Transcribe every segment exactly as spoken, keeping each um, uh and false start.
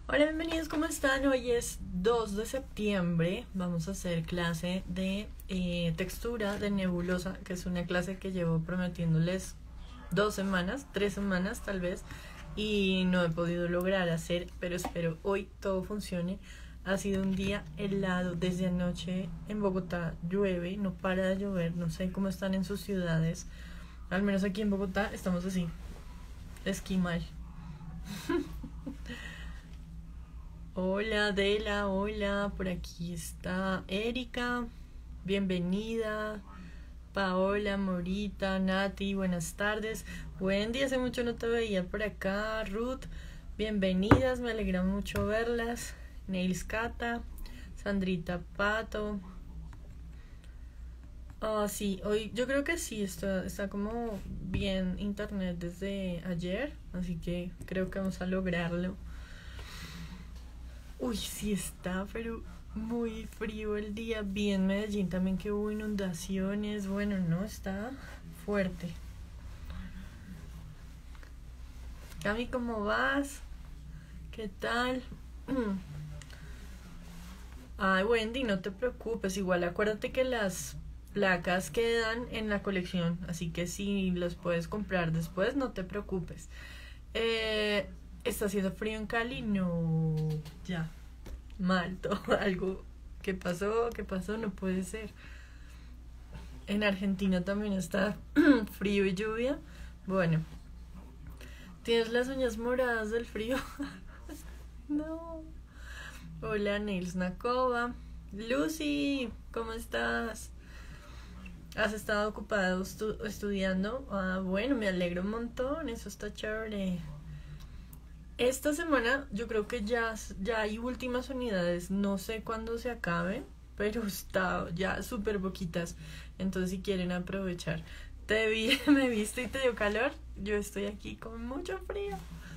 Hola, bienvenidos, ¿cómo están? Hoy es dos de septiembre. Vamos a hacer clase de eh, textura de nebulosa, que es una clase que llevo prometiéndoles dos semanas, tres semanas tal vez, y no he podido lograr hacer, pero espero hoy todo funcione. Ha sido un día helado desde anoche en Bogotá, llueve, no para de llover, no sé cómo están en sus ciudades, al menos aquí en Bogotá estamos así, esquimal. Hola Adela, hola, por aquí está Erika, bienvenida. Paola, Morita, Nati, buenas tardes. Wendy, hace mucho no te veía por acá. Ruth, bienvenidas, me alegra mucho verlas. Nails Cata, Sandrita Pato. Ah, sí, hoy yo creo que sí, está, está como bien internet desde ayer, así que creo que vamos a lograrlo. Uy, sí está, pero muy frío el día. Vi en Medellín también que hubo inundaciones. Bueno, no, está fuerte. Cami, ¿cómo vas? ¿Qué tal? Ay, Wendy, no te preocupes. Igual acuérdate que las placas quedan en la colección. Así que si los puedes comprar después, no te preocupes. Eh, ¿Está haciendo frío en Cali? No, ya. Mal, todo algo. ¿Qué pasó? ¿Qué pasó? No puede ser. En Argentina también está frío y lluvia. Bueno, ¿tienes las uñas moradas del frío? No. Hola, Nils Nakova. Lucy, ¿cómo estás? ¿Has estado ocupado estu estudiando? Ah, bueno, me alegro un montón. Eso está chévere. Esta semana yo creo que ya, ya hay últimas unidades. No sé cuándo se acabe, pero está ya súper poquitas. Entonces si quieren aprovechar. Te vi, me viste y te dio calor. Yo estoy aquí con mucho frío.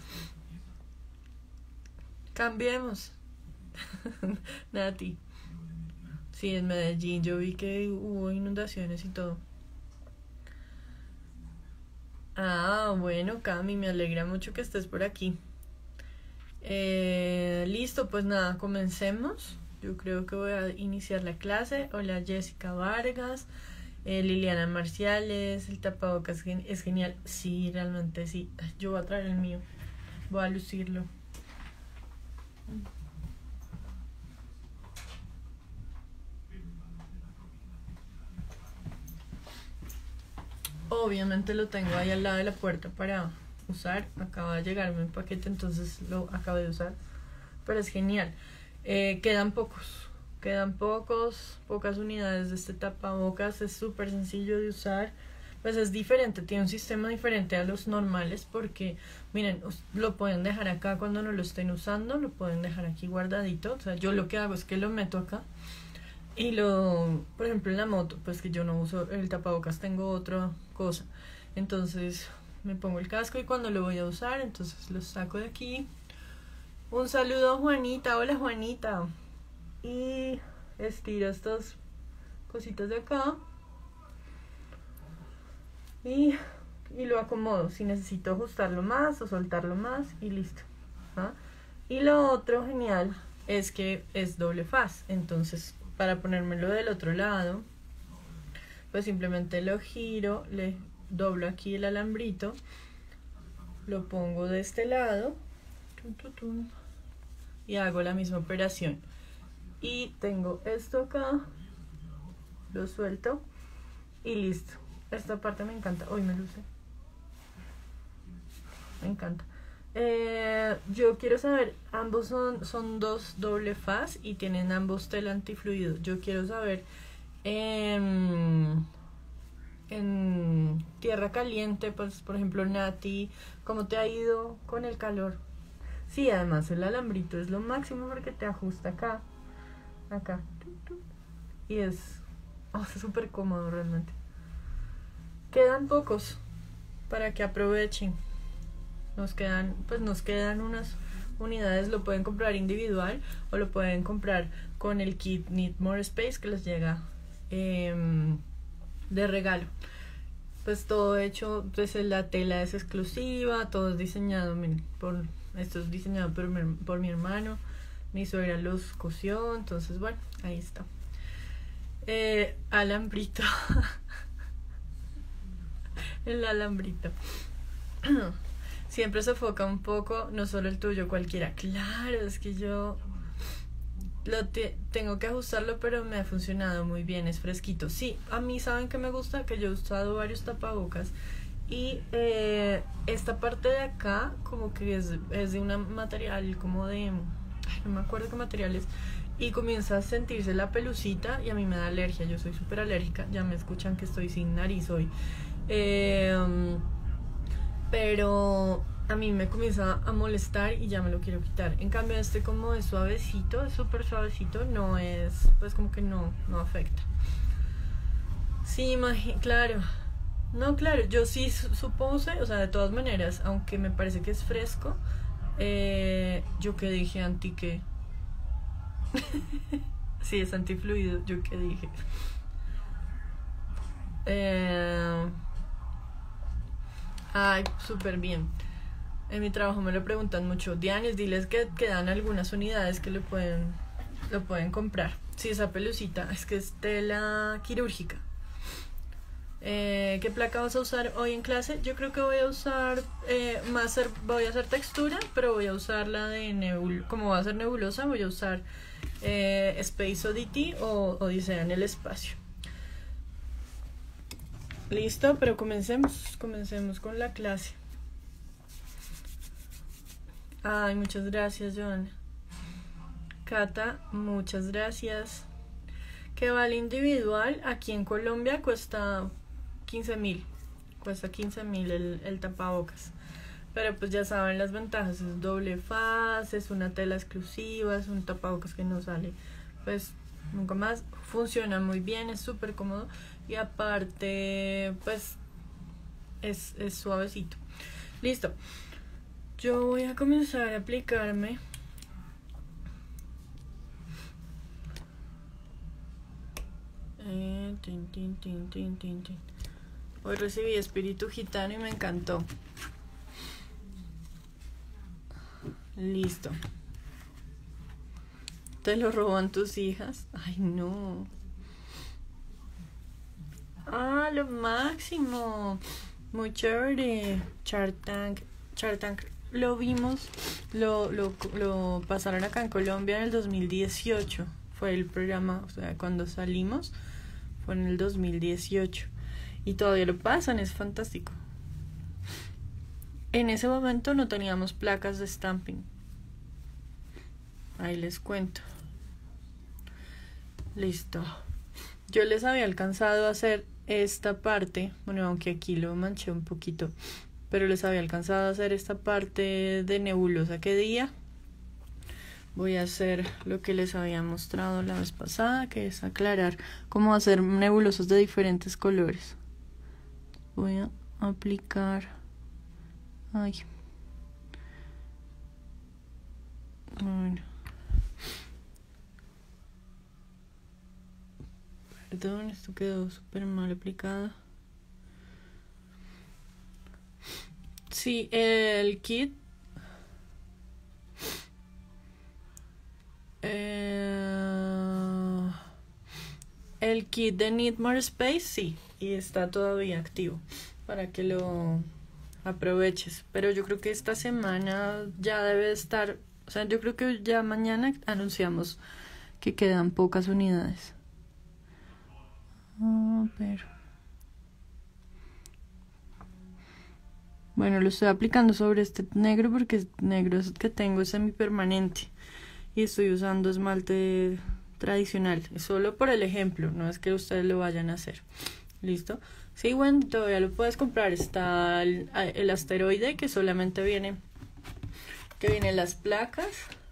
Cambiemos. Nati. Sí, en Medellín yo vi que hubo inundaciones y todo. Ah, bueno, Cami, me alegra mucho que estés por aquí. Eh, listo, pues nada, comencemos. Yo creo que voy a iniciar la clase. Hola Jessica Vargas, eh, Liliana Marciales, el tapabocas es, gen es genial. Sí, realmente sí. Yo voy a traer el mío, voy a lucirlo. Obviamente lo tengo ahí al lado de la puerta para usar. Acaba de llegarme un paquete, entonces lo acabo de usar. Pero es genial. Eh, quedan pocos. Quedan pocos, pocas unidades de este tapabocas. Es súper sencillo de usar. Pues es diferente, tiene un sistema diferente a los normales porque, miren, lo pueden dejar acá cuando no lo estén usando. Lo pueden dejar aquí guardadito. O sea, yo lo que hago es que lo meto acá. Y lo, por ejemplo, en la moto, pues que yo no uso el tapabocas, tengo otra cosa. Entonces me pongo el casco y cuando lo voy a usar, entonces lo saco de aquí. Un saludo a Juanita, hola Juanita. Y estiro estas cositas de acá. Y, y lo acomodo, si necesito ajustarlo más o soltarlo más y listo. ¿Ah? Y lo otro genial es que es doble faz, entonces para ponérmelo del otro lado, pues simplemente lo giro, le doblo aquí el alambrito, lo pongo de este lado tum, tum, tum, y hago la misma operación. Y tengo esto acá, lo suelto y listo. Esta parte me encanta, hoy me luce, me encanta. Eh, yo quiero saber, ambos son, son dos doble faz y tienen ambos tela antifluido. Yo quiero saber en, en tierra caliente, pues por ejemplo Nati, ¿cómo te ha ido con el calor? Sí, además el alambrito es lo máximo porque te ajusta acá, acá, y es oh, súper cómodo realmente. Quedan pocos para que aprovechen. Nos quedan, pues nos quedan unas unidades, lo pueden comprar individual o lo pueden comprar con el kit Need More Space que les llega eh, de regalo. Pues todo hecho, pues la tela es exclusiva, todo es diseñado, miren, por Esto es diseñado por mi, por mi hermano. Mi suegra los cosió, entonces bueno, ahí está. Eh, alambrito. El alambrito. Siempre sofoca un poco, no solo el tuyo, cualquiera. Claro, es que yo lo te, tengo que ajustarlo, pero me ha funcionado muy bien, es fresquito. Sí, a mí saben que me gusta, que yo he usado varios tapabocas y eh, esta parte de acá como que es, es de un material como de, ay, no me acuerdo qué material es, y comienza a sentirse la pelucita y a mí me da alergia, yo soy súper alérgica, ya me escuchan que estoy sin nariz hoy. Eh, pero a mí me comienza a molestar y ya me lo quiero quitar. En cambio este como es suavecito, es súper suavecito, no es, pues como que no, no afecta. Sí, claro. No, claro, yo sí supuse, o sea, de todas maneras, aunque me parece que es fresco, eh, yo que dije anti que... sí, es antifluido, yo que dije. Eh... Ay, súper bien. En mi trabajo me lo preguntan mucho. Dianes, diles que quedan algunas unidades que lo pueden, lo pueden comprar. Sí, esa pelucita es que es tela quirúrgica. Eh, ¿Qué placa vas a usar hoy en clase? Yo creo que voy a usar eh, más, voy a hacer textura, pero voy a usar la de nebul, como va a ser nebulosa, voy a usar eh, Space Oddity o Odisea en el espacio. Listo, pero comencemos, comencemos con la clase. Ay, muchas gracias, Joana. Cata, muchas gracias. Que vale individual, aquí en Colombia cuesta quince mil. Cuesta quince mil el, el tapabocas. Pero pues ya saben las ventajas, es doble faz, es una tela exclusiva, es un tapabocas que no sale pues nunca más. Funciona muy bien, es súper cómodo. Y aparte, pues, es, es suavecito. Listo. Yo voy a comenzar a aplicarme. Eh, tin, tin, tin, tin, tin, tin. Hoy recibí espíritu gitano y me encantó. Listo. ¿Te lo roban tus hijas? Ay, no. Ah, lo máximo. Muy chévere. Shark Tank. Shark Tank lo vimos, lo, lo, lo pasaron acá en Colombia en el dos mil dieciocho. Fue el programa, o sea, cuando salimos fue en el dos mil dieciocho. Y todavía lo pasan, es fantástico. En ese momento no teníamos placas de stamping. Ahí les cuento. Listo. Yo les había alcanzado a hacer esta parte, bueno, aunque aquí lo manché un poquito, pero les había alcanzado a hacer esta parte de nebulosa. ¿Qué día? Voy a hacer lo que les había mostrado la vez pasada, que es aclarar cómo hacer nebulosas de diferentes colores. Voy a aplicar... Ay. Bueno. Perdón, esto quedó súper mal aplicado. Sí, el kit eh, el kit de Need More Space, sí, y está todavía activo para que lo aproveches, pero yo creo que esta semana ya debe estar, o sea, yo creo que ya mañana anunciamos que quedan pocas unidades. Ah, pero bueno, lo estoy aplicando sobre este negro porque el negro es el que tengo, es semipermanente y estoy usando esmalte tradicional, es solo por el ejemplo, no es que ustedes lo vayan a hacer. ¿Listo? Sí, bueno, todavía lo puedes comprar. Está el, el asteroide que solamente viene, que vienen las placas,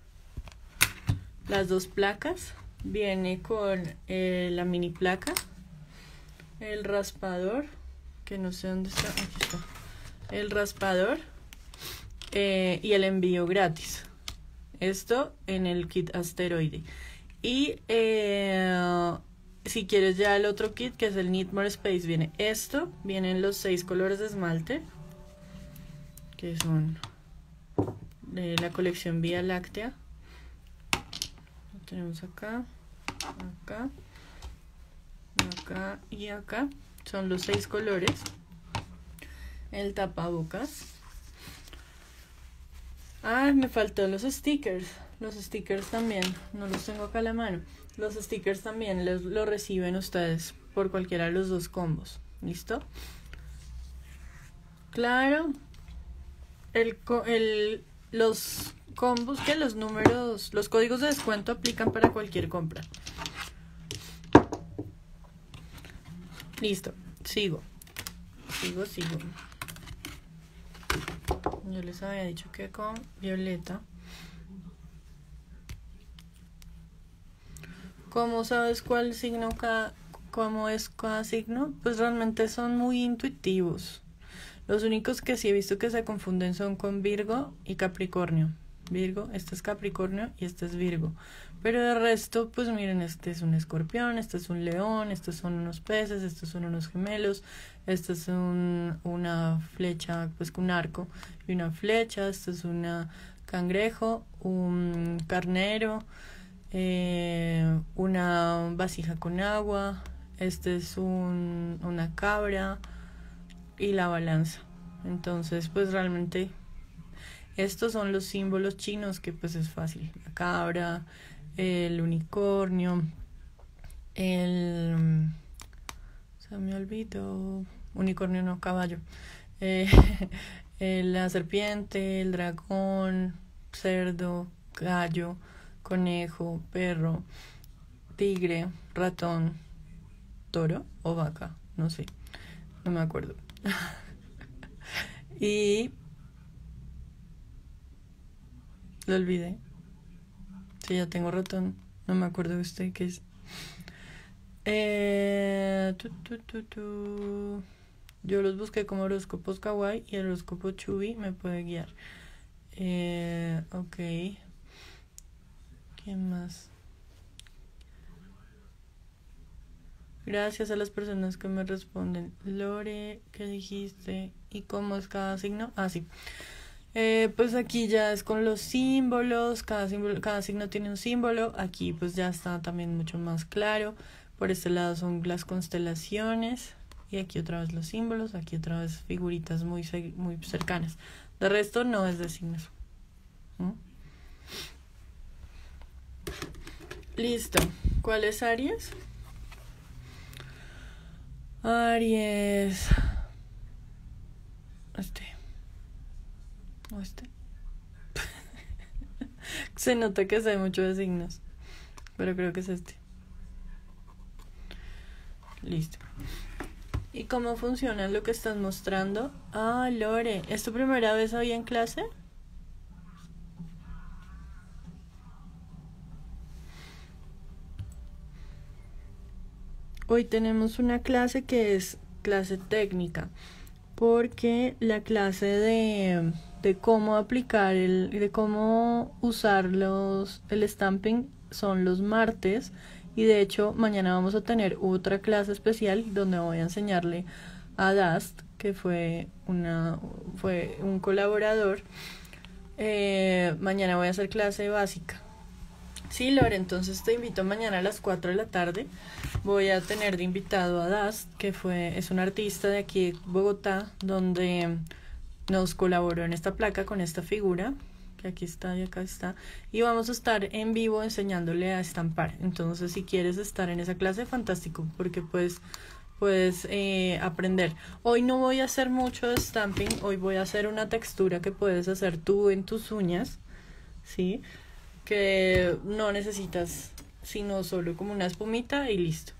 las dos placas, viene con eh, la mini placa, el raspador, que no sé dónde está, aquí está, el raspador eh, y el envío gratis. Esto en el kit asteroide. Y eh, si quieres ya el otro kit, que es el Need More Space, viene esto, vienen los seis colores de esmalte, que son de la colección Vía Láctea. Lo tenemos acá, acá, acá y acá. Son los seis colores. El tapabocas. Ah, me faltó los stickers. Los stickers también. No los tengo acá a la mano. Los stickers también los, los reciben ustedes por cualquiera de los dos combos. ¿Listo? Claro. El, el, los combos que los números, los códigos de descuento aplican para cualquier compra. Listo. Sigo. Sigo, sigo. Yo les había dicho que con violeta. ¿Cómo sabes cuál signo cada, cómo es cada signo? Pues realmente son muy intuitivos. Los únicos que sí he visto que se confunden son con Virgo y Capricornio. Virgo, este es Capricornio y este es Virgo. Pero de resto, pues miren, este es un escorpión, este es un león, estos son unos peces, estos son unos gemelos, este es un, una flecha, pues con un arco y una flecha, este es una cangrejo, un carnero, eh, una vasija con agua, este es un, una cabra y la balanza. Entonces, pues realmente estos son los símbolos chinos que pues es fácil. La cabra, el unicornio, el... se me olvidó... unicornio no, caballo. Eh, la serpiente, el dragón, cerdo, gallo, conejo, perro, tigre, ratón, toro o vaca, no sé, no me acuerdo. Y lo olvidé. Sí, ya tengo ratón. No me acuerdo de usted qué es. Eh, tu, tu, tu, tu. Yo los busqué como horóscopos kawaii y el horóscopo Chubi me puede guiar. Eh, ok. ¿Quién más? Gracias a las personas que me responden. Lore, ¿qué dijiste? ¿Y cómo es cada signo? Ah, sí. Eh, pues aquí ya es con los símbolos, cada símbolo, cada signo tiene un símbolo. Aquí pues ya está también mucho más claro. Por este lado son las constelaciones y aquí otra vez los símbolos, aquí otra vez figuritas muy, muy cercanas. De resto no es de signos. ¿Mm? Listo. ¿Cuál es Aries? Aries. Este. ¿O este? Se nota que sé mucho de signos, pero creo que es este. Listo. ¿Y cómo funciona lo que estás mostrando? Ah, Lore, ¿es tu primera vez hoy en clase? Hoy tenemos una clase que es clase técnica, porque la clase de, de cómo aplicar el, de cómo usar los, el stamping son los martes. Y de hecho mañana vamos a tener otra clase especial donde voy a enseñarle a Dust, que fue una fue un colaborador. Eh, mañana voy a hacer clase básica. Sí, Lore, entonces te invito mañana a las cuatro de la tarde. Voy a tener de invitado a Dust, que fue es un artista de aquí de Bogotá, donde nos colaboró en esta placa con esta figura, que aquí está y acá está, y vamos a estar en vivo enseñándole a estampar. Entonces si quieres estar en esa clase, fantástico, porque pues puedes eh, aprender. Hoy no voy a hacer mucho de stamping, hoy voy a hacer una textura que puedes hacer tú en tus uñas, ¿sí? Que no necesitas sino solo como una espumita y listo.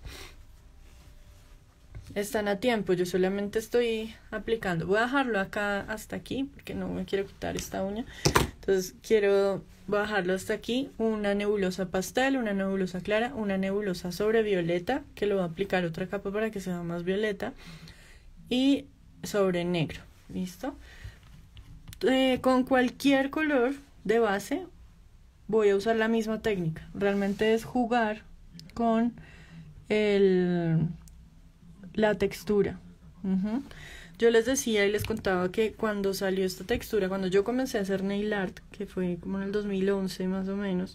Están a tiempo, yo solamente estoy aplicando. Voy a dejarlo acá hasta aquí porque no me quiero quitar esta uña. Entonces quiero bajarlo hasta aquí. Una nebulosa pastel, una nebulosa clara, una nebulosa sobre violeta, que lo voy a aplicar otra capa para que sea más violeta, y sobre negro. ¿Listo? Eh, con cualquier color de base voy a usar la misma técnica. Realmente es jugar con el... la textura. Uh-huh. yo les decía y les contaba que cuando salió esta textura, cuando yo comencé a hacer nail art, que fue como en el dos mil once más o menos,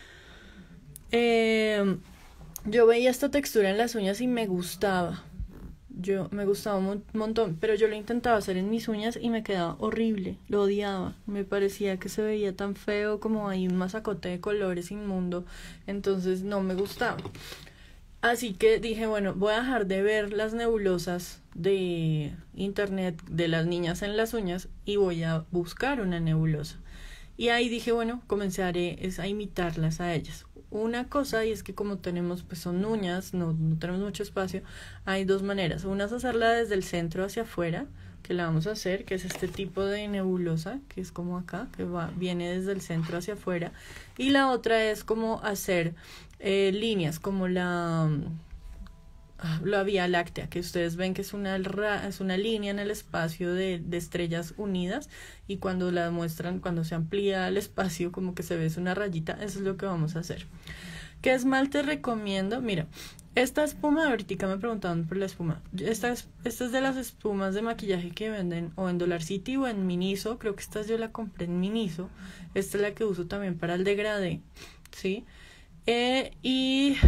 eh, yo veía esta textura en las uñas y me gustaba. Yo me gustaba un montón, pero yo lo intentaba hacer en mis uñas y me quedaba horrible, lo odiaba, me parecía que se veía tan feo, como hay un masacote de colores inmundo, entonces no me gustaba. Así que dije, bueno, voy a dejar de ver las nebulosas de internet de las niñas en las uñas y voy a buscar una nebulosa. Y ahí dije, bueno, comenzaré es a imitarlas a ellas. Una cosa, y es que como tenemos, pues son uñas, no, no tenemos mucho espacio, hay dos maneras. Una es hacerla desde el centro hacia afuera, que la vamos a hacer, que es este tipo de nebulosa, que es como acá, que va, viene desde el centro hacia afuera. Y la otra es como hacer eh, líneas, como la... la Vía Láctea, que ustedes ven que es una, es una línea en el espacio de, de estrellas unidas, y cuando la muestran, cuando se amplía el espacio, como que se ve es una rayita. Eso es lo que vamos a hacer. ¿Qué esmalte recomiendo? Mira, esta espuma, ahorita me preguntaban por la espuma, esta es, esta es de las espumas de maquillaje que venden o en Dollar City o en Miniso. Creo que esta yo la compré en Miniso. Esta es la que uso también para el degradé, ¿sí? Eh, y...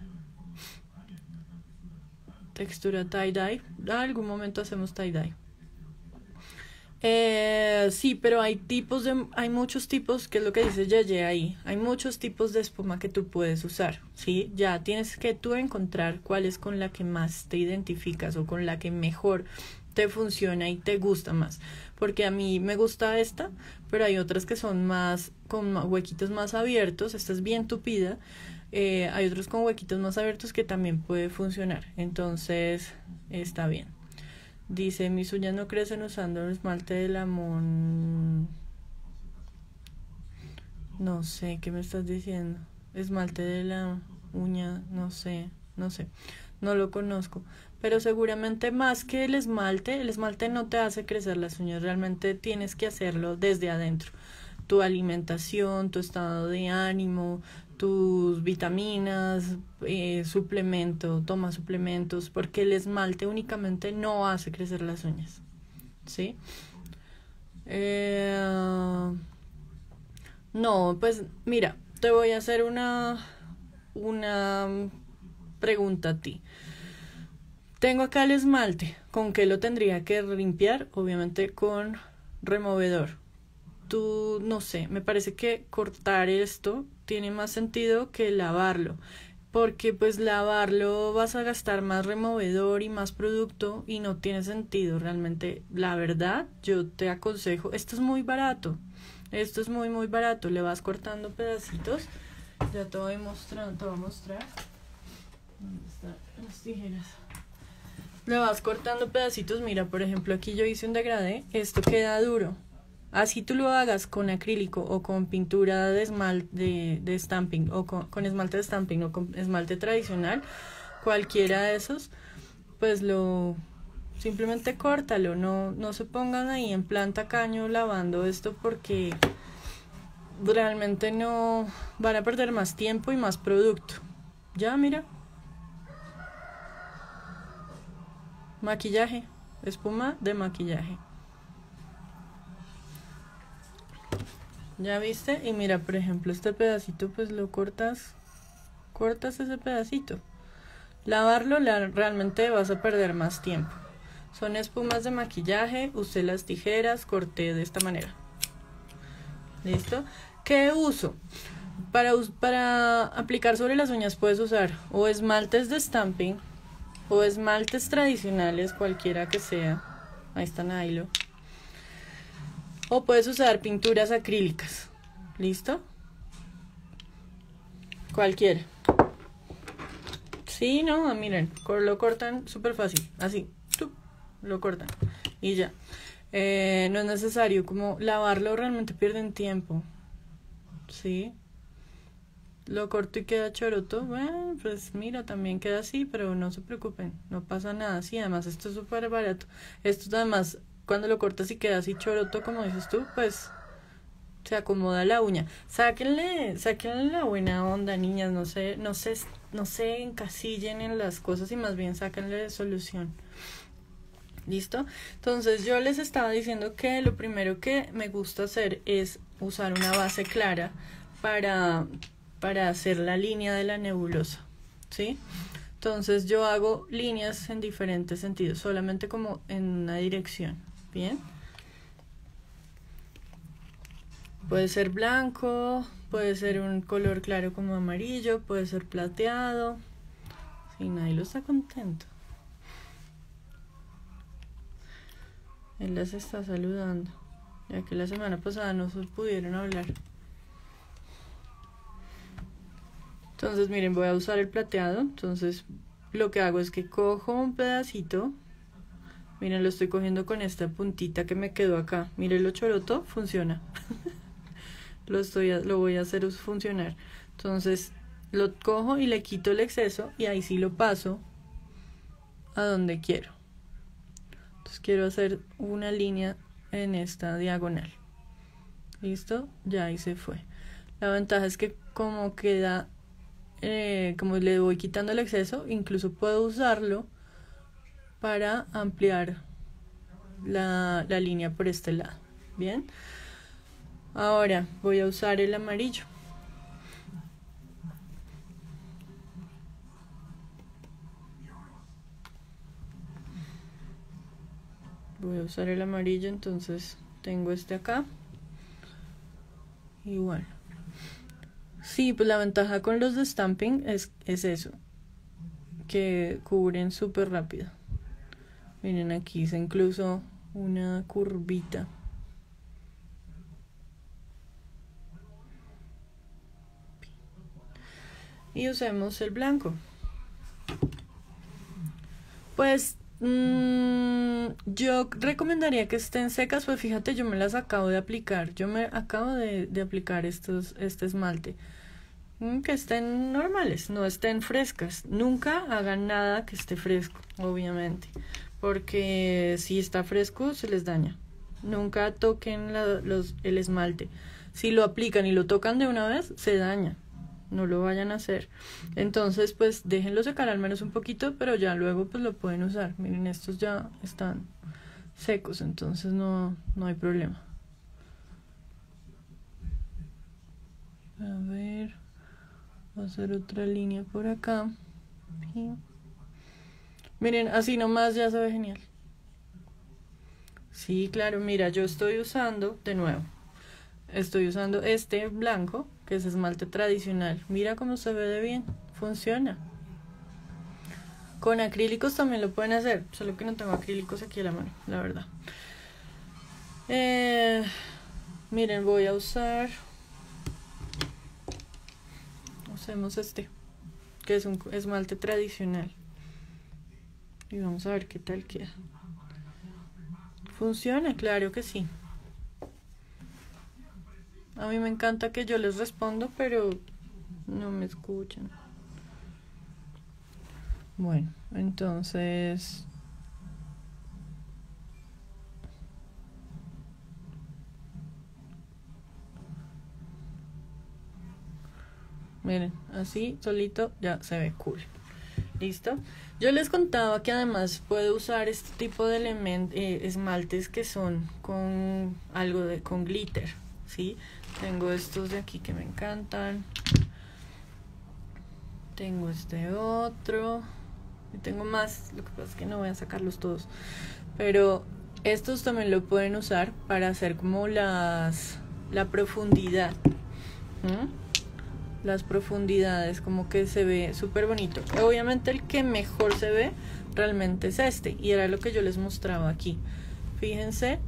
textura tie-dye. En algún momento hacemos tie-dye. Eh, sí, pero hay tipos de, hay muchos tipos, que es lo que dice Yeye ahí. Hay muchos tipos de espuma que tú puedes usar, ¿sí? Ya tienes que tú encontrar cuál es con la que más te identificas o con la que mejor te funciona y te gusta más. Porque a mí me gusta esta, pero hay otras que son más, con huequitos más abiertos. Esta es bien tupida. Eh, hay otros con huequitos más abiertos que también puede funcionar, entonces está bien. Dice, mis uñas no crecen usando el esmalte de lamón. No sé, ¿qué me estás diciendo? Esmalte de la uña, no sé, no sé, no lo conozco, pero seguramente más que el esmalte, el esmalte no te hace crecer las uñas, realmente tienes que hacerlo desde adentro. Tu alimentación, tu estado de ánimo, tus vitaminas, eh, suplemento, toma suplementos, porque el esmalte únicamente no hace crecer las uñas, ¿sí? Eh, no, pues mira, te voy a hacer una, una pregunta a ti. Tengo acá el esmalte, ¿con qué lo tendría que limpiar? Obviamente con removedor. Tú, no sé, me parece que cortar esto tiene más sentido que lavarlo, porque pues lavarlo vas a gastar más removedor y más producto y no tiene sentido realmente. La verdad, yo te aconsejo, esto es muy barato, esto es muy muy barato, le vas cortando pedacitos. Ya te voy mostrando, te voy a mostrar dónde están las tijeras. Le vas cortando pedacitos. Mira, por ejemplo, aquí yo hice un degradé, esto queda duro. Así tú lo hagas con acrílico o con pintura de esmalte de, de stamping o con, con esmalte de stamping o con esmalte tradicional, cualquiera de esos, pues lo simplemente córtalo, no, no se pongan ahí en plan tacaño lavando esto, porque realmente no van a perder más tiempo y más producto. Ya, mira, maquillaje, espuma de maquillaje. ¿Ya viste? Y mira, por ejemplo, este pedacito, pues lo cortas, cortas ese pedacito. Lavarlo, la, realmente vas a perder más tiempo. Son espumas de maquillaje, usé las tijeras, corté de esta manera. ¿Listo? ¿Qué uso? Para, para aplicar sobre las uñas puedes usar o esmaltes de stamping o esmaltes tradicionales, cualquiera que sea. Ahí está Nailo. O puedes usar pinturas acrílicas. ¿Listo? Cualquiera. Sí, no, miren, lo cortan súper fácil. Así, lo cortan. Y ya. Eh, no es necesario como lavarlo, realmente pierden tiempo. ¿Sí? Lo corto y queda choroto. Bueno, pues mira, también queda así, pero no se preocupen, no pasa nada. Sí, además esto es súper barato. Esto además, cuando lo cortas y queda así choroto, como dices tú, pues se acomoda la uña. Sáquenle, sáquenle la buena onda, niñas. No se, no se, no se encasillen en las cosas y más bien sáquenle solución. ¿Listo? Entonces yo les estaba diciendo que lo primero que me gusta hacer es usar una base clara para, para hacer la línea de la nebulosa, ¿sí? Entonces yo hago líneas en diferentes sentidos, solamente como en una dirección, ¿bien? Puede ser blanco, puede ser un color claro como amarillo, puede ser plateado. Sí, nadie lo está contento. Él las está saludando, ya que la semana pasada no se pudieron hablar. Entonces, miren, voy a usar el plateado. Entonces, lo que hago es que cojo un pedacito. Miren, lo estoy cogiendo con esta puntita que me quedó acá. Miren, lo choroto, funciona. lo, estoy, lo voy a hacer funcionar. Entonces, lo cojo y le quito el exceso y ahí sí lo paso a donde quiero. Entonces quiero hacer una línea en esta diagonal. ¿Listo? Ya ahí se fue. La ventaja es que como queda, eh, como le voy quitando el exceso, incluso puedo usarlo para ampliar la, la línea por este lado. Bien. Ahora voy a usar el amarillo. Voy a usar el amarillo, entonces tengo este acá. Igual. Sí, pues la ventaja con los de stamping es, es eso, que cubren súper rápido. Miren, aquí hice incluso una curvita. Y usemos el blanco. Pues mmm, yo recomendaría que estén secas, pues fíjate, yo me las acabo de aplicar. Yo me acabo de, de aplicar estos, este esmalte. Mm, que estén normales, no estén frescas. Nunca hagan nada que esté fresco, obviamente. Porque si está fresco se les daña. Nunca toquen la, los, el esmalte. Si lo aplican y lo tocan de una vez, se daña. No lo vayan a hacer. Entonces pues déjenlo secar al menos un poquito, pero ya luego pues lo pueden usar. Miren, estos ya están secos, entonces no, no hay problema. A ver, voy a hacer otra línea por acá. Y miren, así nomás ya se ve genial. Sí, claro, mira, yo estoy usando de nuevo. Estoy usando este blanco, que es esmalte tradicional. Mira cómo se ve de bien. Funciona. Con acrílicos también lo pueden hacer. Solo que no tengo acrílicos aquí a la mano, la verdad. Eh, miren, voy a usar... Usemos este, que es un esmalte tradicional. Y vamos a ver qué tal queda. Funciona, claro que sí. A mí me encanta que yo les respondo, pero no me escuchan. Bueno, entonces... Miren, así solito ya se ve cool. ¿Listo? Yo les contaba que además puedo usar este tipo de elementos, eh, esmaltes que son con algo de con glitter, ¿sí? Tengo estos de aquí que me encantan. Tengo este otro. Y tengo más, lo que pasa es que no voy a sacarlos todos. Pero estos también lo pueden usar para hacer como las la profundidad. ¿Mm? Las profundidades, como que se ve súper bonito. Obviamente el que mejor se ve realmente es este, y era lo que yo les mostraba aquí. Fíjense,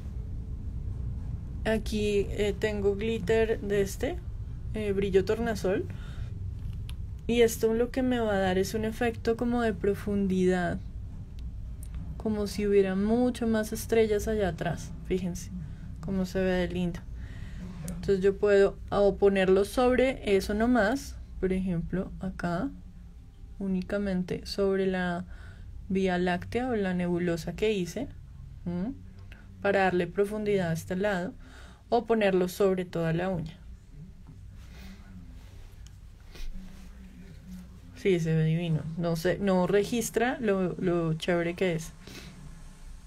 aquí eh, tengo glitter de este eh, brillo tornasol, y esto lo que me va a dar es un efecto como de profundidad, como si hubiera mucho más estrellas allá atrás. Fíjense cómo se ve de lindo. Entonces yo puedo o ponerlo sobre eso nomás, por ejemplo acá, únicamente sobre la Vía Láctea o la nebulosa que hice, ¿m? Para darle profundidad a este lado, o ponerlo sobre toda la uña. Sí, se ve divino. No sé, no registra lo, lo chévere que es.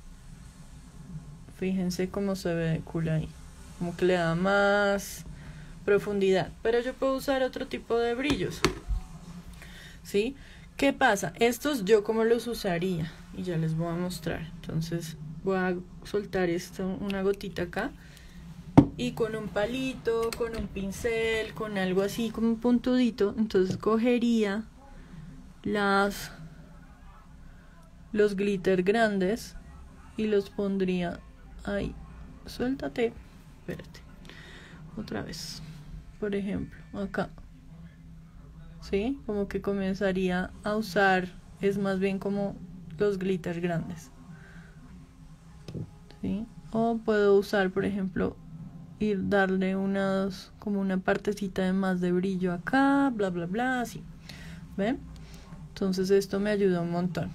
Fíjense cómo se ve cool ahí. Como que le da más profundidad. Pero yo puedo usar otro tipo de brillos. ¿Sí? ¿Qué pasa? Estos yo como los usaría. Y ya les voy a mostrar. Entonces voy a soltar esto, una gotita acá. Y con un palito, con un pincel, con algo así como un puntudito. Entonces cogería las los glitter grandes y los pondría ahí. Suéltate. Espérate. Otra vez. Por ejemplo, acá. ¿Sí? Como que comenzaría a usar, es más bien como los glitter grandes. ¿Sí? O puedo usar, por ejemplo, ir darle unas, como una partecita de más de brillo acá, bla, bla, bla, así. ¿Ven? Entonces esto me ayuda un montón.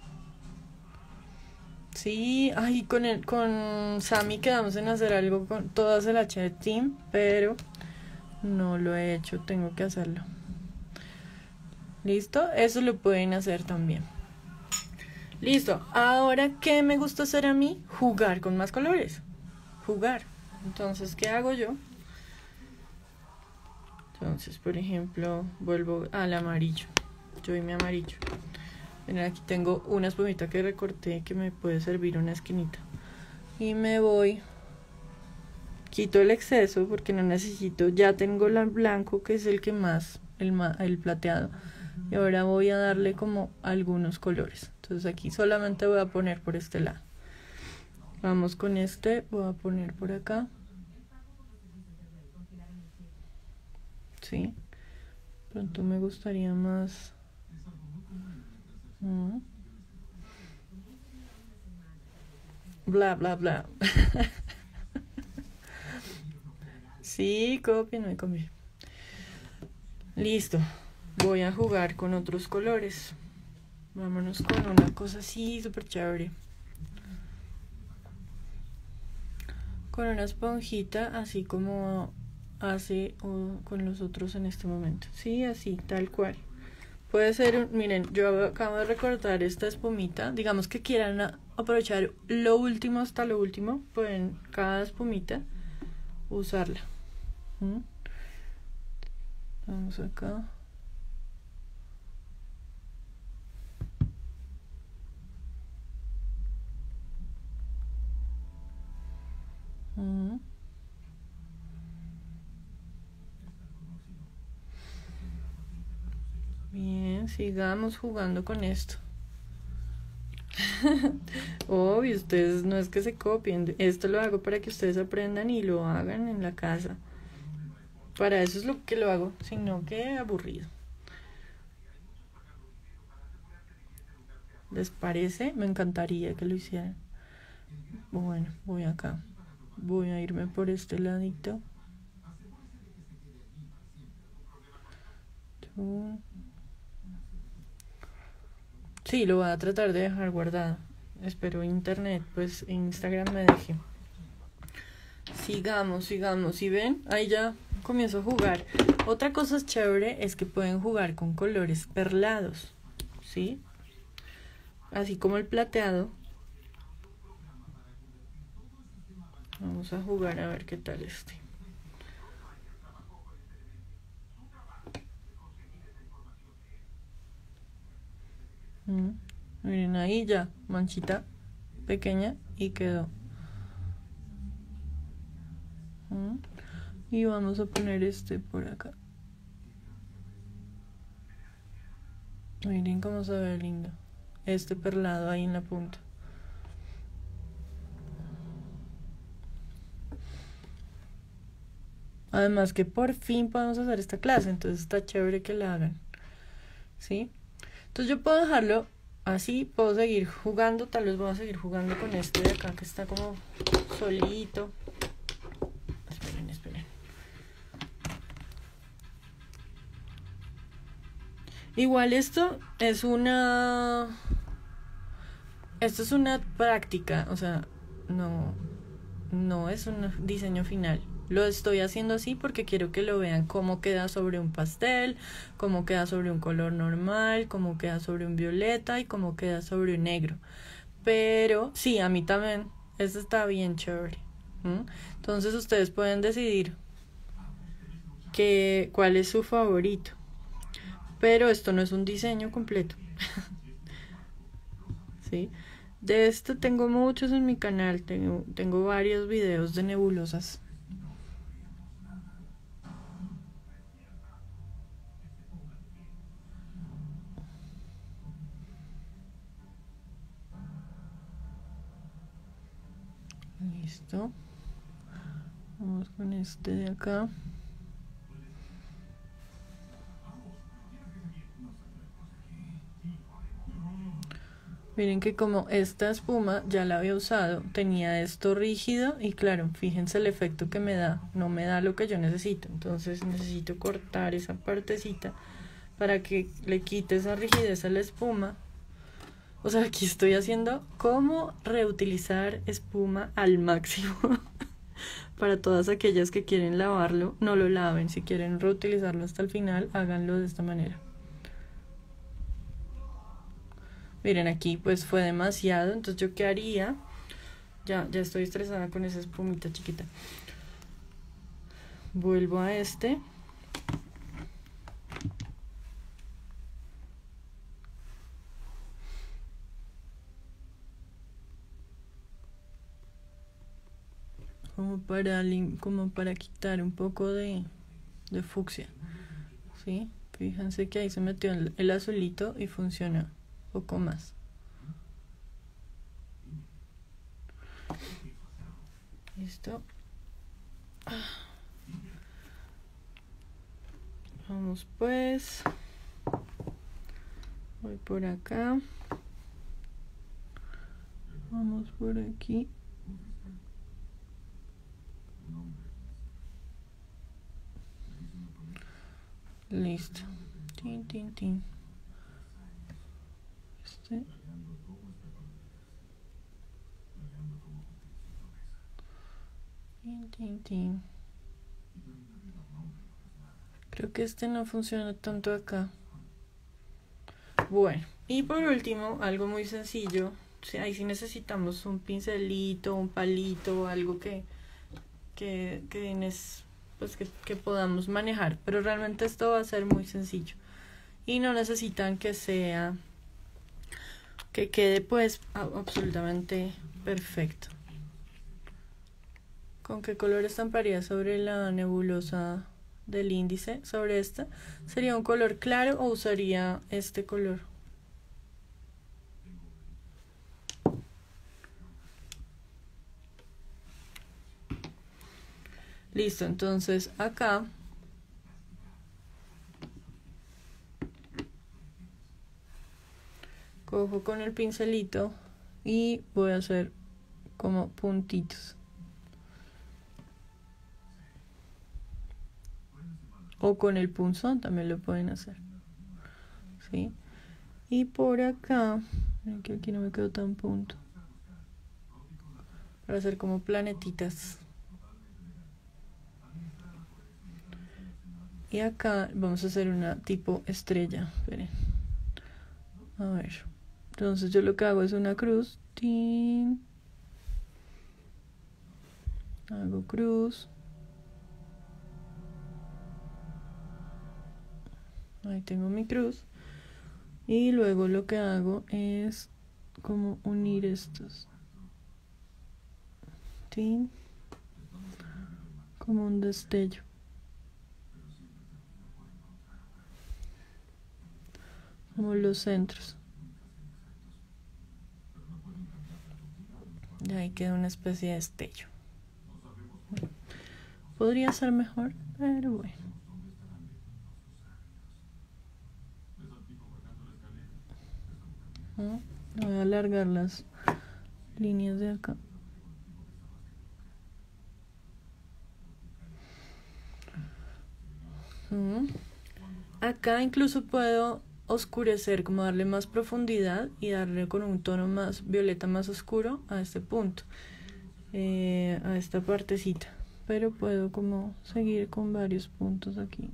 Sí, ay, con el, con Sammy quedamos en hacer algo con todas el H D Team, pero no lo he hecho, tengo que hacerlo. ¿Listo? Eso lo pueden hacer también. Listo, ahora, ¿qué me gusta hacer a mí? Jugar con más colores. Jugar. Entonces, ¿qué hago yo? Entonces, por ejemplo, vuelvo al amarillo. Yo y mi amarillo. Miren, aquí tengo una espumita que recorté que me puede servir una esquinita. Y me voy, quito el exceso porque no necesito, ya tengo el blanco que es el que más, el, ma, el plateado. Y ahora voy a darle como algunos colores. Entonces aquí solamente voy a poner por este lado. Vamos con este, voy a poner por acá. Sí. Pronto me gustaría más. Mm. Bla, bla, bla. Sí, cópienme, cópienme. Listo. Voy a jugar con otros colores. Vámonos con una cosa así súper chévere. Con una esponjita, así como hace o con los otros en este momento. Sí, así, tal cual. Puede ser, un, miren, yo acabo de recortar esta espumita. Digamos que quieran aprovechar lo último hasta lo último. Pueden cada espumita usarla. ¿Mm? Vamos acá. ¿Mm? Bien, sigamos jugando con esto. Obvio, ustedes no es que se copien. Esto lo hago para que ustedes aprendan y lo hagan en la casa. Para eso es lo que lo hago, sino que aburrido. ¿Les parece? Me encantaría que lo hicieran. Bueno, voy acá. Voy a irme por este ladito. Sí, lo voy a tratar de dejar guardado. Espero internet, pues Instagram me deje. Sigamos, sigamos. ¿Sí ven? Ahí ya comienzo a jugar. Otra cosa chévere es que pueden jugar con colores perlados. ¿Sí? Así como el plateado. Vamos a jugar a ver qué tal este. Mm, miren ahí ya, manchita pequeña y quedó. Mm, y vamos a poner este por acá. Miren cómo se ve lindo. Este perlado ahí en la punta. Además que por fin podemos hacer esta clase, entonces está chévere que la hagan. ¿Sí? Entonces yo puedo dejarlo así, puedo seguir jugando, tal vez voy a seguir jugando con este de acá que está como solito. Esperen, esperen. Igual esto es una... Esto es una práctica, o sea, no, no es un diseño final. Lo estoy haciendo así porque quiero que lo vean cómo queda sobre un pastel, cómo queda sobre un color normal, cómo queda sobre un violeta y cómo queda sobre un negro. Pero sí, a mí también Este está bien chévere. ¿Mm? Entonces ustedes pueden decidir que, cuál es su favorito. Pero esto no es un diseño completo. ¿Sí? De esto tengo muchos en mi canal. Tengo, tengo varios videos de nebulosas. Listo. Vamos con este de acá. Miren que como esta espuma ya la había usado, tenía esto rígido y claro, fíjense el efecto que me da. No me da lo que yo necesito. Entonces necesito cortar esa partecita para que le quite esa rigidez a la espuma. O sea, aquí estoy haciendo cómo reutilizar espuma al máximo. Para todas aquellas que quieren lavarlo, no lo laven. Si quieren reutilizarlo hasta el final, háganlo de esta manera. Miren, aquí pues fue demasiado. Entonces yo qué haría. Ya, ya estoy estresada con esa espumita chiquita. Vuelvo a este. Como para, como para quitar un poco de, de fucsia. ¿Sí? Fíjense que ahí se metió el, el azulito y funciona un poco más. Listo. Vamos pues. Voy por acá. Vamos por aquí. Listo. Tin, tin, tin. Este. Tin, tin, tin. Creo que este no funciona tanto acá. Bueno, y por último, algo muy sencillo. Ahí sí necesitamos un pincelito, un palito, algo que, que, que, pues que, que podamos manejar. Pero realmente esto va a ser muy sencillo. Y no necesitan que sea, que quede pues absolutamente perfecto. ¿Con qué color estamparía sobre la nebulosa del índice? Sobre esta, ¿sería un color claro o usaría este color? Listo, entonces acá cojo con el pincelito y voy a hacer como puntitos. O con el punzón también lo pueden hacer. ¿Sí? Y por acá, que aquí no me quedó tan punto. Para hacer como planetitas. Y acá vamos a hacer una tipo estrella. Esperen. A ver. Entonces yo lo que hago es una cruz. ¡Tin! Hago cruz. Ahí tengo mi cruz. Y luego lo que hago es como unir estos. ¿Sí? Como un destello. Como los centros. Y ahí queda una especie de destello. Podría ser mejor, pero bueno. ¿No? Voy a alargar las líneas de acá. ¿Mm? Acá incluso puedo oscurecer, como darle más profundidad y darle con un tono más violeta más oscuro a este punto, eh, a esta partecita, pero puedo como seguir con varios puntos aquí.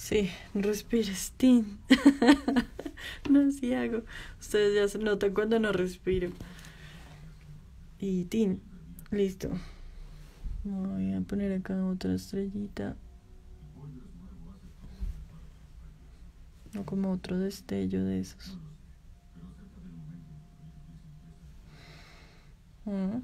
Sí, respires, Tin. No, sí hago. Ustedes ya se notan cuando no respiro. Y Tin, listo. Voy a poner acá otra estrellita. O como otro destello de esos. Mm.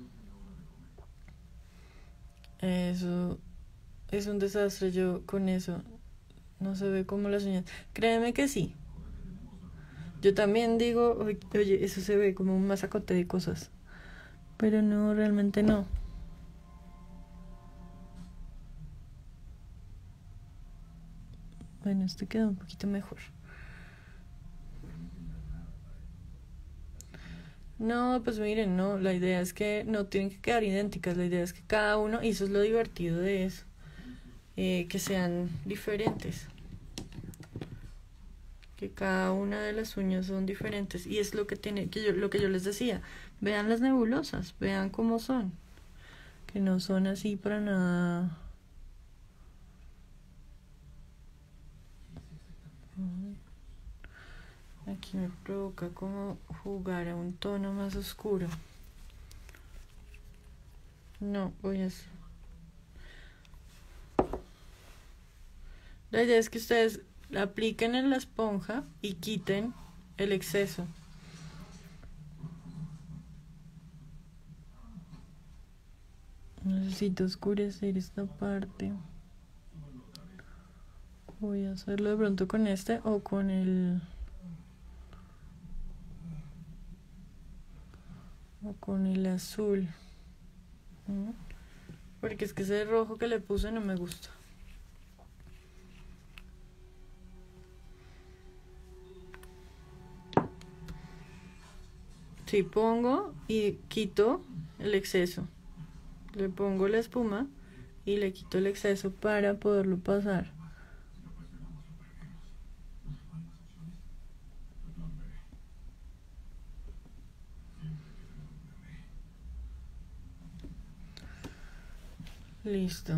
Eso es un desastre. Yo con eso no se ve como las uñas. Créeme que sí. Yo también digo, oye, eso se ve como un masacote de cosas. Pero no, realmente no. Bueno, este quedó un poquito mejor. No, pues miren, no, la idea es que no tienen que quedar idénticas, la idea es que cada uno, y eso es lo divertido de eso, eh, que sean diferentes. Que cada una de las uñas son diferentes. Y es lo que tiene, que yo, lo que yo les decía. Vean las nebulosas, vean cómo son. Que no son así para nada. Aquí me provoca como jugar a un tono más oscuro. No, voy a hacer. La idea es que ustedes la apliquen en la esponja y quiten el exceso. Necesito oscurecer esta parte. Voy a hacerlo de pronto con este o con el... o con el azul. ¿Mm? Porque es que ese rojo que le puse no me gusta. Sí, pongo y quito el exceso. Le pongo la espuma y le quito el exceso para poderlo pasar. Listo.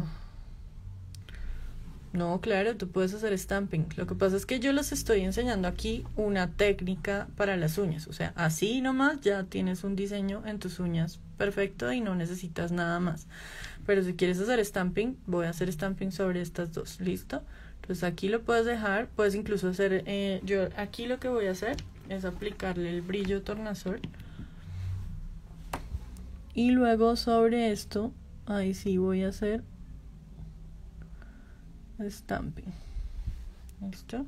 No, claro, tú puedes hacer stamping. Lo que pasa es que yo les estoy enseñando aquí una técnica para las uñas. O sea, así nomás ya tienes un diseño en tus uñas perfecto y no necesitas nada más. Pero si quieres hacer stamping, voy a hacer stamping sobre estas dos. ¿Listo? Entonces aquí lo puedes dejar. Puedes incluso hacer... Eh, yo aquí lo que voy a hacer es aplicarle el brillo tornasol. Y luego sobre esto, ahí sí voy a hacer stamping. ¿Listo?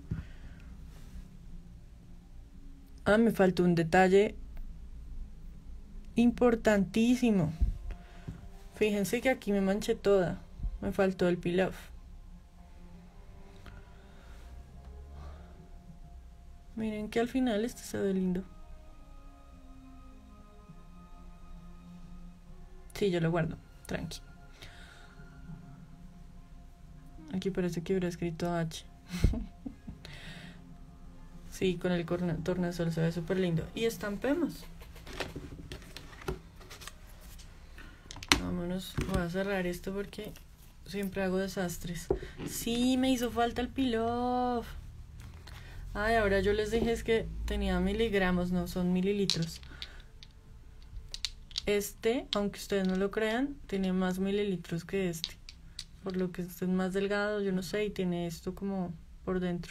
Ah, me faltó un detalle importantísimo. Fíjense que aquí me manché toda. Me faltó el peel off. Miren que al final este se ve lindo. Sí, yo lo guardo. Tranqui. Aquí parece que hubiera escrito H. Sí, con el tornasol se ve súper lindo. Y estampemos. Vámonos. Voy a cerrar esto porque siempre hago desastres. Sí, me hizo falta el peel off. Ay, ahora yo les dije es que tenía miligramos, no, son mililitros. Este, aunque ustedes no lo crean, tiene más mililitros que este. Por lo que este es más delgado, yo no sé, y tiene esto como por dentro.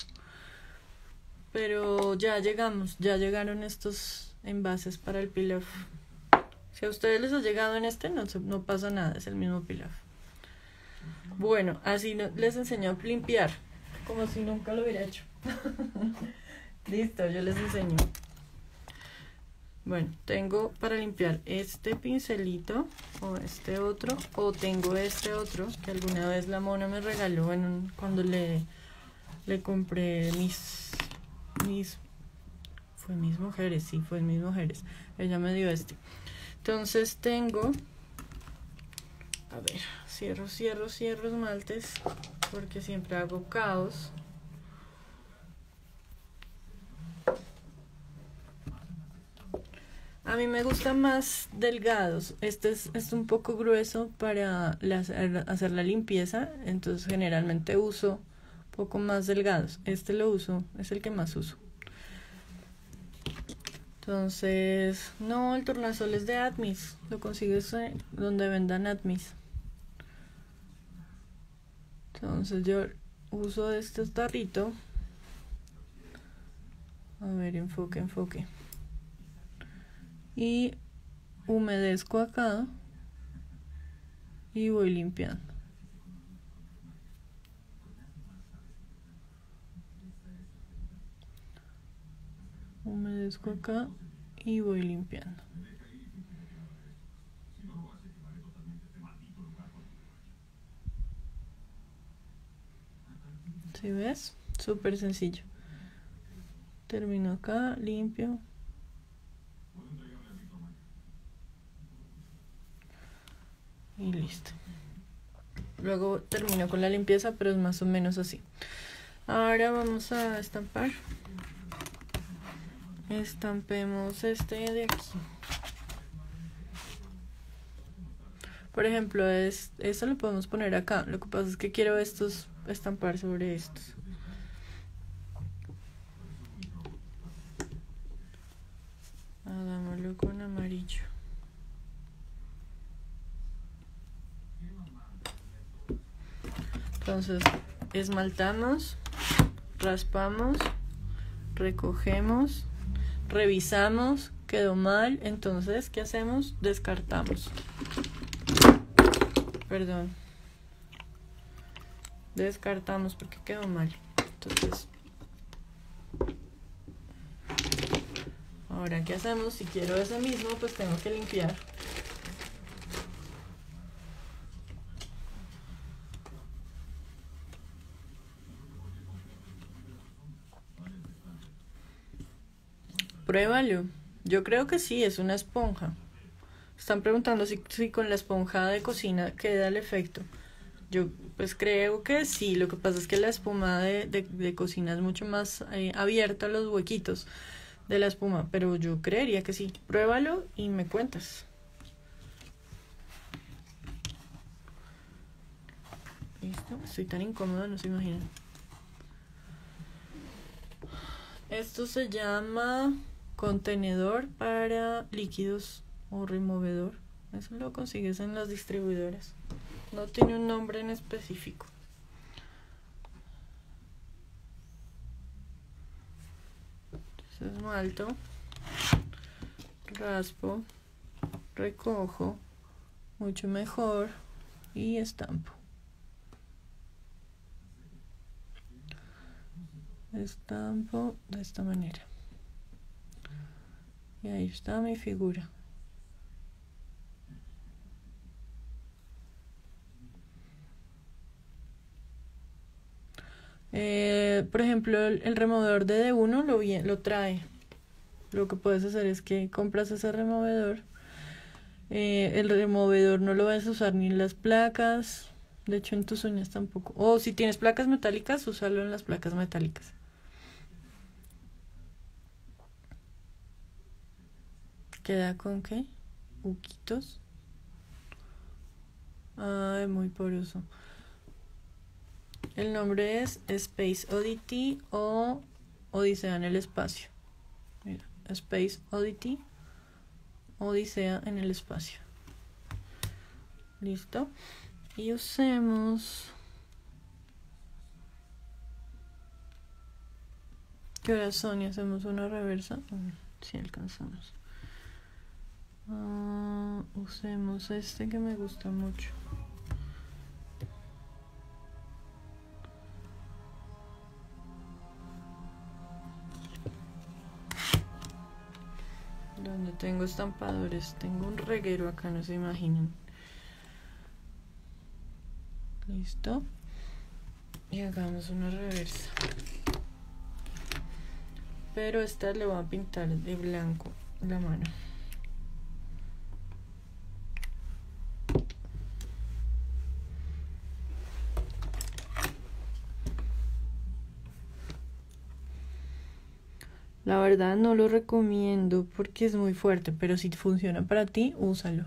Pero ya llegamos, ya llegaron estos envases para el peel off. Si a ustedes les ha llegado en este, no, no pasa nada, es el mismo peel off. Bueno, así no, les enseño a limpiar, como si nunca lo hubiera hecho. Listo, yo les enseño. Bueno, tengo para limpiar este pincelito o este otro, o tengo este otro que alguna vez la mona me regaló en un, cuando le, le compré mis, mis, fue mis mujeres, sí, fue mis mujeres, ella me dio este. Entonces tengo, a ver, cierro, cierro, cierro esmaltes, porque siempre hago caos. A mí me gustan más delgados. Este es, es un poco grueso para la, hacer la limpieza. Entonces generalmente uso poco más delgados. Este lo uso, es el que más uso. Entonces, no, el tornasol es de Atmis, lo consigues donde vendan Atmis. Entonces yo uso este tarrito. A ver, enfoque, enfoque. Y humedezco acá y voy limpiando. Humedezco acá y voy limpiando. ¿Sí ves? Súper sencillo. Termino acá, limpio. Y listo. Luego termino con la limpieza, pero es más o menos así. Ahora vamos a estampar. Estampemos este de aquí. Por ejemplo, es, esto lo podemos poner acá. Lo que pasa es que quiero estos estampar sobre estos. Hagámoslo con amarillo. Entonces, esmaltamos, raspamos, recogemos, revisamos, quedó mal, entonces, ¿qué hacemos? Descartamos. Perdón. Descartamos porque quedó mal. Entonces, ahora, ¿qué hacemos? Si quiero ese mismo, pues tengo que limpiar. Pruébalo. Yo creo que sí, es una esponja. Están preguntando si, si con la esponja de cocina queda el efecto. Yo pues creo que sí. Lo que pasa es que la espuma de, de, de cocina es mucho más eh, abierta a los huequitos de la espuma. Pero yo creería que sí. Pruébalo y me cuentas. Listo. Estoy tan incómoda, no se imaginan. Esto se llama contenedor para líquidos o removedor. Eso lo consigues en las distribuidoras. No tiene un nombre en específico. Entonces esmalto, raspo, recojo, mucho mejor, y estampo. Estampo de esta manera. Y ahí está mi figura. Eh, por ejemplo, el, el removedor de D uno lo, lo trae. Lo que puedes hacer es que compras ese removedor. Eh, el removedor no lo vas a usar ni en las placas. De hecho, en tus uñas tampoco. O si tienes placas metálicas, úsalo en las placas metálicas. ¿Queda con qué? Huquitos. Ay, muy poroso. El nombre es Space Oddity o Odisea en el espacio. Mira, Space Oddity, Odisea en el espacio. Listo. Y usemos... ¿Qué horas son? Y hacemos una reversa. Si sí, alcanzamos. Uh, usemos este que me gusta mucho. Donde tengo estampadores, tengo un reguero acá, no se imaginan. Listo. Y hagamos una reversa. Pero esta le voy a pintar de blanco la mano. La verdad no lo recomiendo porque es muy fuerte, pero si funciona para ti, úsalo.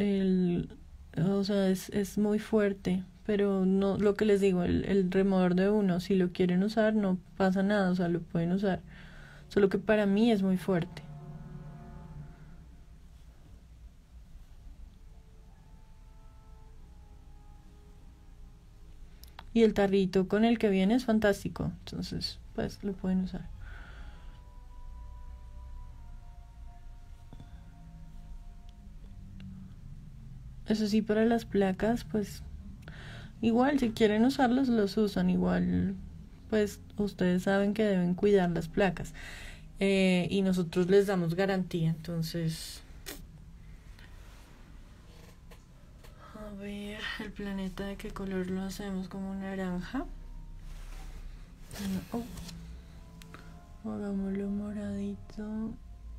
el, o sea, es, es muy fuerte, pero no, lo que les digo, el, el removedor de uno, si lo quieren usar, no pasa nada, o sea, lo pueden usar, solo que para mí es muy fuerte. Y el tarrito con el que viene es fantástico, entonces, pues, lo pueden usar. Eso sí, para las placas, pues, igual, si quieren usarlos, los usan. Igual, pues, ustedes saben que deben cuidar las placas. Eh, y nosotros les damos garantía, entonces... A ver, el planeta, ¿de qué color lo hacemos? Como naranja. Oh. Hagámoslo moradito.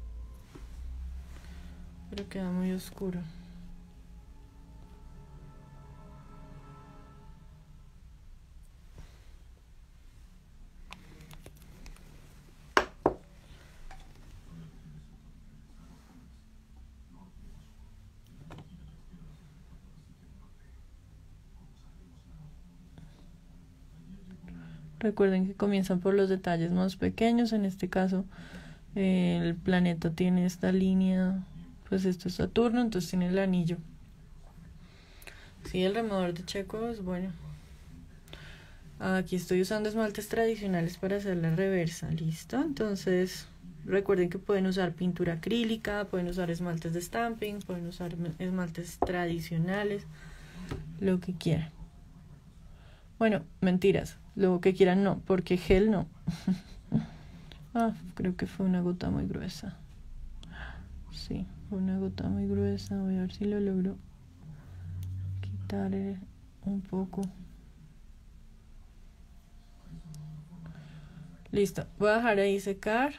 Pero queda muy oscuro. Recuerden que comienzan por los detalles más pequeños. En este caso, eh, el planeta tiene esta línea, pues esto es Saturno, entonces tiene el anillo. Sí, el removedor de Checo es bueno. Aquí estoy usando esmaltes tradicionales para hacer la reversa, ¿listo? Entonces, recuerden que pueden usar pintura acrílica, pueden usar esmaltes de stamping, pueden usar esmaltes tradicionales, lo que quieran. Bueno, mentiras, lo que quieran no, porque gel no. Ah, creo que fue una gota muy gruesa. Sí, fue una gota muy gruesa. Voy a ver si lo logro quitar un poco. Listo, voy a dejar ahí secar.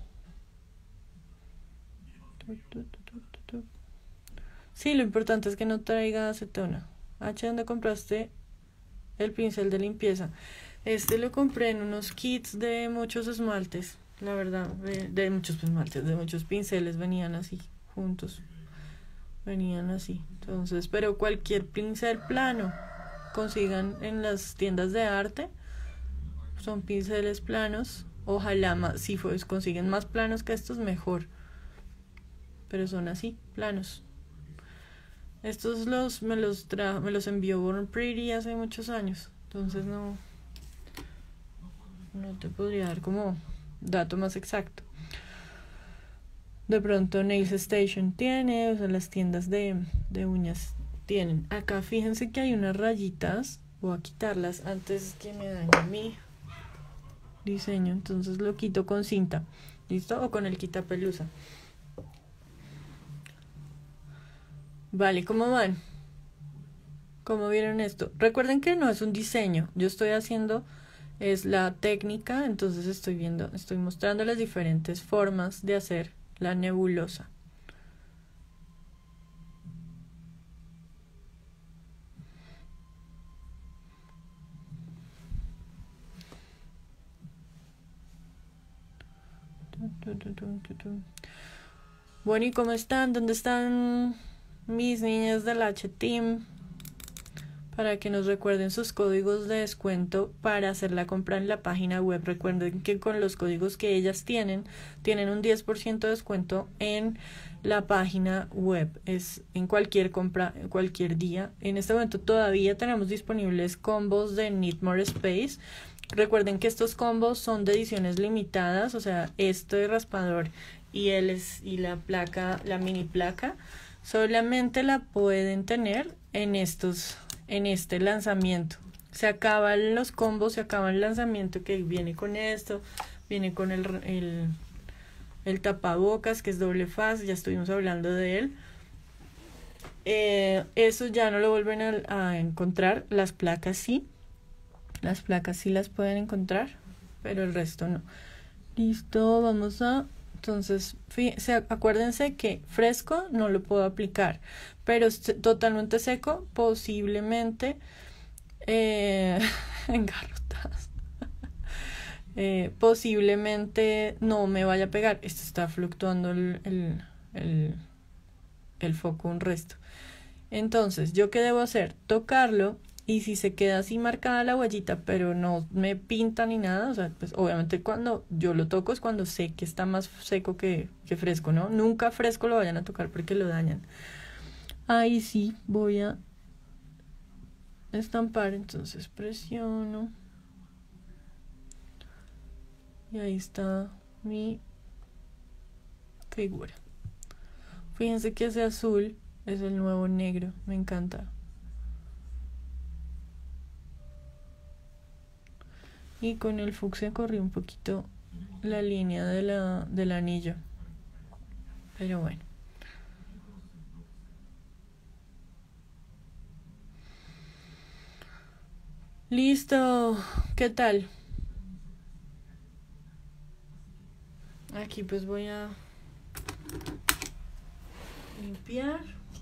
Sí, lo importante es que no traiga acetona. H, ¿dónde compraste el pincel de limpieza? Este lo compré en unos kits de muchos esmaltes, la verdad, de, de muchos esmaltes, de muchos pinceles, venían así, juntos, venían así. Entonces, pero cualquier pincel plano consigan en las tiendas de arte, son pinceles planos, ojalá más, si pues, consiguen más planos que estos, mejor, pero son así, planos. Estos los me los tra me los envió Born Pretty hace muchos años, entonces no no te podría dar como dato más exacto. De pronto Nails Station tiene, o sea, las tiendas de, de uñas tienen. Acá fíjense que hay unas rayitas, voy a quitarlas antes que me dañe mi diseño, entonces lo quito con cinta, ¿listo? O con el quitapelusa. Vale, ¿cómo van? ¿Cómo vieron esto? Recuerden que no es un diseño, yo estoy haciendo, es la técnica, entonces estoy viendo, estoy mostrando las diferentes formas de hacer la nebulosa. Bueno, ¿y cómo están? ¿Dónde están mis niñas del H-Team? Para que nos recuerden sus códigos de descuento para hacer la compra en la página web. Recuerden que con los códigos que ellas tienen, tienen un diez por ciento de descuento en la página web. Es en cualquier compra, en cualquier día. En este momento todavía tenemos disponibles combos de Need More Space. Recuerden que estos combos son de ediciones limitadas, o sea, este raspador y, el es, y la placa, la mini placa, solamente la pueden tener en estos, en este lanzamiento. Se acaban los combos, se acaba el lanzamiento que viene con esto, viene con el, el, el tapabocas que es doble faz, ya estuvimos hablando de él. Eh, eso ya no lo vuelven a, a encontrar, las placas sí. Las placas sí las pueden encontrar, pero el resto no. Listo, vamos a... Entonces, fíjense, acuérdense que fresco no lo puedo aplicar, pero totalmente seco, posiblemente... Eh, engarrotadas. eh, posiblemente no me vaya a pegar. Esto está fluctuando el, el, el, el foco un resto. Entonces, ¿yo qué debo hacer? Tocarlo y si se queda así marcada la huellita, pero no me pinta ni nada, o sea, pues obviamente cuando yo lo toco es cuando sé que está más seco que, que fresco, ¿no? Nunca fresco lo vayan a tocar porque lo dañan. Ahí sí voy a estampar, entonces presiono. Y ahí está mi figura. Fíjense que ese azul es el nuevo negro, me encanta. Y con el fucsia corrí un poquito la línea de la, del anillo. Pero bueno. Listo. ¿Qué tal? Aquí pues voy a limpiar.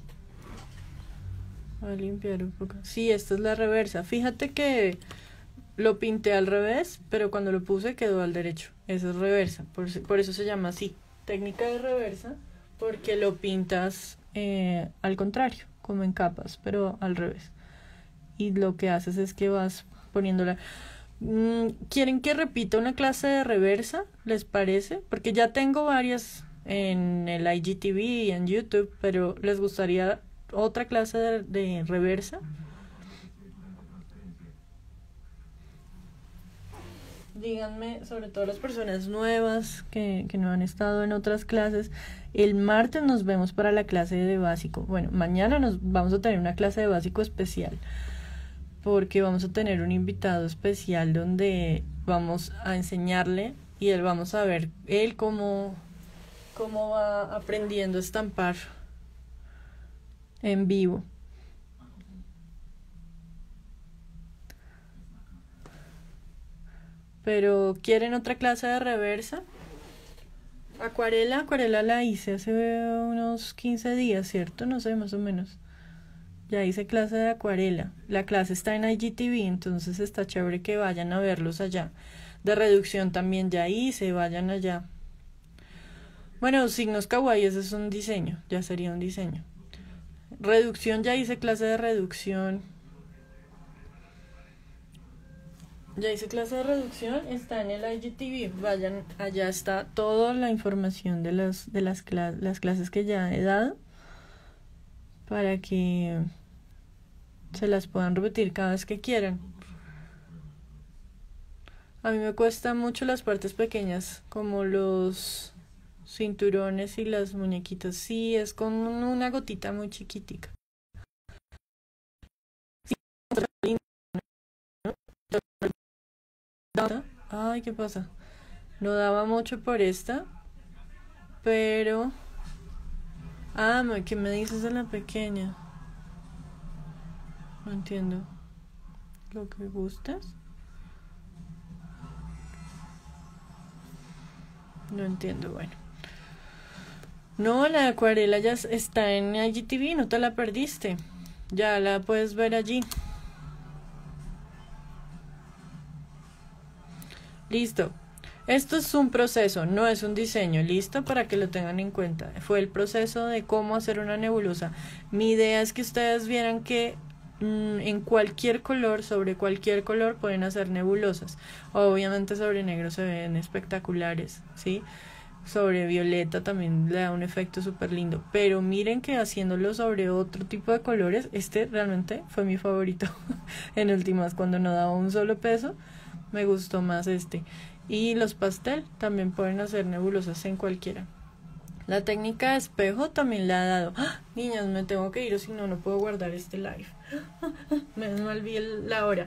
Voy a limpiar un poco. Sí, esta es la reversa. Fíjate que lo pinté al revés, pero cuando lo puse quedó al derecho. Eso es reversa. Por, por eso se llama así. Técnica de reversa. Porque lo pintas eh, al contrario, como en capas, pero al revés. Y lo que haces es que vas poniéndola. ¿Quieren que repita una clase de reversa? ¿Les parece? Porque ya tengo varias en el I G T V y en YouTube, pero ¿les gustaría otra clase de, de reversa? Díganme, sobre todo las personas nuevas que, que no han estado en otras clases. El martes nos vemos para la clase de básico. Bueno, mañana nos vamos a tener una clase de básico especial, porque vamos a tener un invitado especial donde vamos a enseñarle y él vamos a ver él cómo, cómo va aprendiendo a estampar en vivo. Pero ¿quieren otra clase de reversa? Acuarela, acuarela la hice hace unos quince días, ¿cierto? No sé, más o menos. Ya hice clase de acuarela. La clase está en I G T V, entonces está chévere que vayan a verlos allá. De reducción también ya hice, vayan allá. Bueno, signos kawaii, ese es un diseño, ya sería un diseño. Reducción, ya hice clase de reducción. Ya hice clase de reducción, está en el I G T V. Vayan, allá está toda la información de las, de las, clas las clases que ya he dado, para que se las puedan repetir cada vez que quieran. A mí me cuesta mucho las partes pequeñas, como los cinturones y las muñequitas. Sí, es con una gotita muy chiquitica. Ay, ¿qué pasa? No daba mucho por esta, pero... Ah, ¿qué me dices de la pequeña? No entiendo. ¿Lo que gustas? No entiendo, bueno. No, la acuarela ya está en I G T V, no te la perdiste. Ya la puedes ver allí. Listo. Esto es un proceso, no es un diseño, listo, para que lo tengan en cuenta. Fue el proceso de cómo hacer una nebulosa. Mi idea es que ustedes vieran que mmm, en cualquier color, sobre cualquier color, pueden hacer nebulosas. Obviamente sobre negro se ven espectaculares, ¿sí? Sobre violeta también le da un efecto súper lindo. Pero miren que haciéndolo sobre otro tipo de colores, este realmente fue mi favorito. En últimas, cuando no daba un solo peso, me gustó más este. Y los pastel también pueden hacer nebulosas en cualquiera. La técnica de espejo también la ha dado. ¡Ah! Niñas, me tengo que ir o si no, no puedo guardar este live. Me olvidé la hora.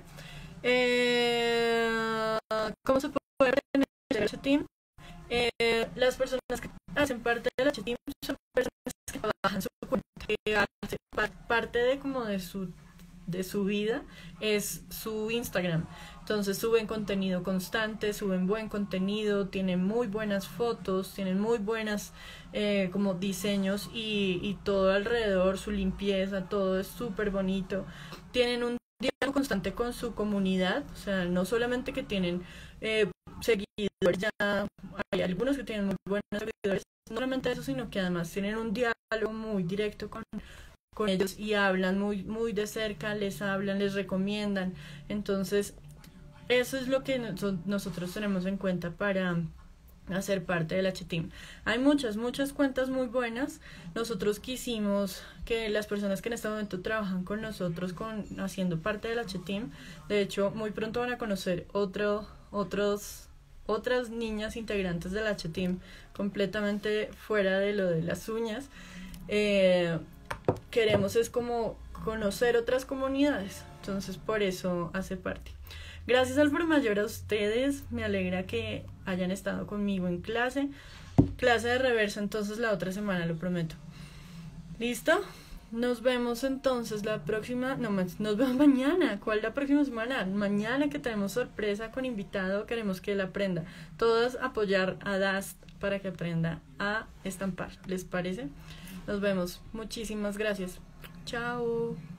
Eh, ¿Cómo se puede tener el H-Team? Eh, las personas que hacen parte del H-Team son personas que trabajan su cuenta, que hacen parte de como de su de su vida es su Instagram. Entonces suben contenido constante, suben buen contenido, tienen muy buenas fotos, tienen muy buenas eh, como diseños y, y todo alrededor, su limpieza, todo es súper bonito. Tienen un diálogo constante con su comunidad, o sea, no solamente que tienen eh, seguidores, ya hay algunos que tienen muy buenos seguidores, no solamente eso, sino que además tienen un diálogo muy directo con con ellos y hablan muy, muy de cerca, les hablan, les recomiendan. Entonces, eso es lo que nos, nosotros tenemos en cuenta para hacer parte del H-Team. Hay muchas, muchas cuentas muy buenas. Nosotros quisimos que las personas que en este momento trabajan con nosotros, con haciendo parte del H-Team, de hecho, muy pronto van a conocer otro, otros, otras niñas integrantes del H-Team, completamente fuera de lo de las uñas. Eh, queremos es como conocer otras comunidades, entonces por eso hace parte. Gracias al por mayor a ustedes, me alegra que hayan estado conmigo en clase. Clase de reversa entonces la otra semana, lo prometo. ¿Listo? Nos vemos entonces la próxima, no más, nos vemos mañana. ¿Cuál la próxima semana? Mañana que tenemos sorpresa con invitado, queremos que él aprenda. Todas apoyar a Dast para que aprenda a estampar, ¿les parece? Nos vemos. Muchísimas gracias. Chao.